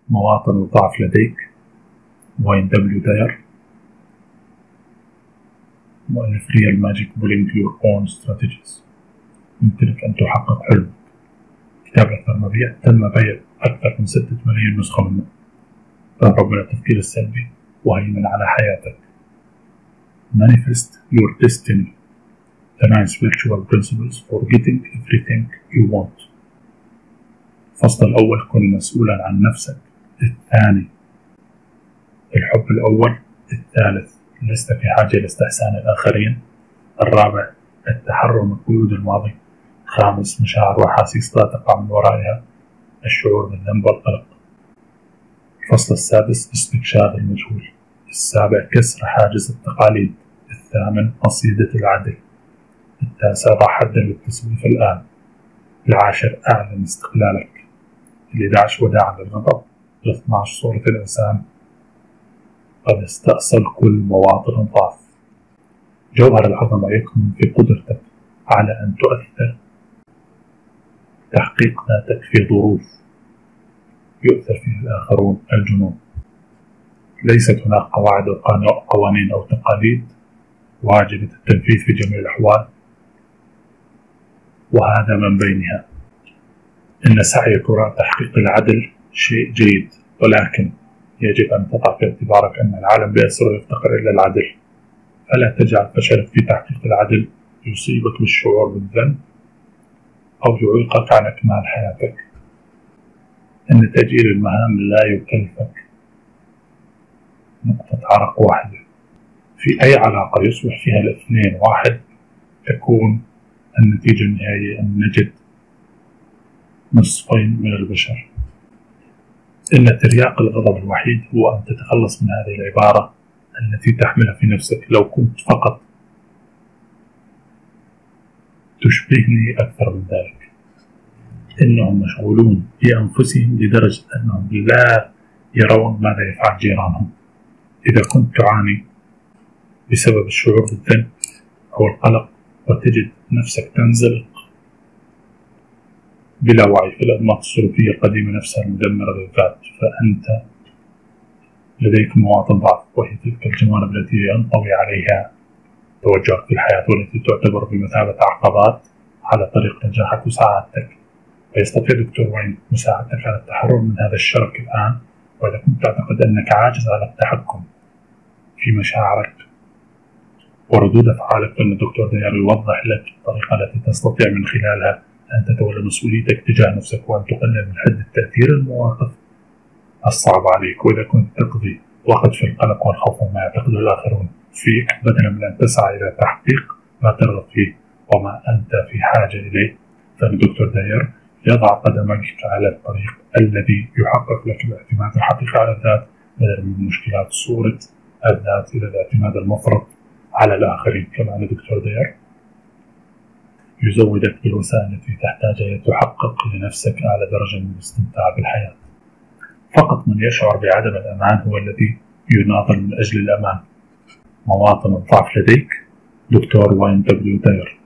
مواطن الضعف لديك، واين دبليو داير. مؤلف ريال ماجيك بولينج يور اون ستراتيجيز. يمكنك أن تحقق حلمك. كتاب أكثر مبيع، تم بيع أكثر من 6 ملايين نسخة منه. تهرب من التفكير السلبي وهيمن على حياتك. Manifest your destiny. The 9 spiritual principles for getting everything you want. الفصل الأول: كن مسؤولا عن نفسك. الثاني: الحب الأول. الثالث: لست في حاجة لاستحسان الآخرين. الرابع: التحرر من قيود الماضي. الخامس: مشاعر وأحاسيس لا تقع من ورائها. الشعور بالذنب والقلق. الفصل السادس: استكشاف المجهول. السابع: كسر حاجز التقاليد. الثامن: قصيدة العدل. التاسع: ضع حدا للتسويف الآن. العاشر: أعلن استقلالك. 11: وداعا للغضب. 12: صورة الإنسان قد استأصل كل مواطن الضعف. جوهر العظمة يكمن في قدرتك على أن تؤثر تحقيق ذاتك في ظروف يؤثر فيها الآخرون الجنون. ليست هناك قواعد أو قوانين أو تقاليد واجبة التنفيذ في جميع الأحوال، وهذا من بينها. إن سعيك وراء تحقيق العدل شيء جيد، ولكن يجب أن تضع في اعتبارك أن العالم بأسره يفتقر إلى العدل. فلا تجعل فشلك في تحقيق العدل يصيبك بالشعور بالذنب أو يعيقك عن إكمال حياتك. إن تأجيل المهام لا يكلفك نقطة عرق واحدة. في أي علاقة يصبح فيها الاثنين واحد تكون النتيجة النهائية أن نجد نصفين من البشر. إن ترياق الغضب الوحيد هو أن تتخلص من هذه العبارة التي تحملها في نفسك: لو كنت فقط تشبهني أكثر من ذلك. إنهم مشغولون بأنفسهم لدرجة أنهم لا يرون ماذا يفعل جيرانهم. إذا كنت تعاني بسبب الشعور بالذنب أو القلق وتجد نفسك تنزلق بلا وعي في الأنماط السلوكية القديمة نفسها المدمرة للذات، فأنت لديك مواطن ضعف، وهي تلك الجوانب التي ينطوي عليها توجهك في الحياة والتي تعتبر بمثابة عقبات على طريق نجاحك وسعادتك. فيستطيع دكتور واين مساعدتك على التحرر من هذا الشرك الآن. وإذا كنت تعتقد أنك عاجز على التحكم في مشاعرك وردود أفعالك، فإن الدكتور داير يوضح لك الطريقة التي تستطيع من خلالها أن تتولى مسؤوليتك تجاه نفسك وأن تقلل من حد التأثير المواقف الصعبة عليك. وإذا كنت تقضي وقت في القلق والخوف مما يعتقده الآخرون فيك بدلا من أن تسعى إلى تحقيق ما ترغب فيه وما أنت في حاجة إليه، فإن الدكتور داير يضع قدمك على الطريق الذي يحقق لك الاعتماد الحقيقي على الذات بدلا من مشكلات صورة الذات إلى الاعتماد المفرط على الآخرين. كما أن الدكتور داير يزودك بالوسائل التي تحتاجها لتحقق لنفسك أعلى درجة من الاستمتاع بالحياة. فقط من يشعر بعدم الأمان هو الذي يناضل من أجل الأمان. مواطن الضعف لديك، دكتور واين دبليو داير.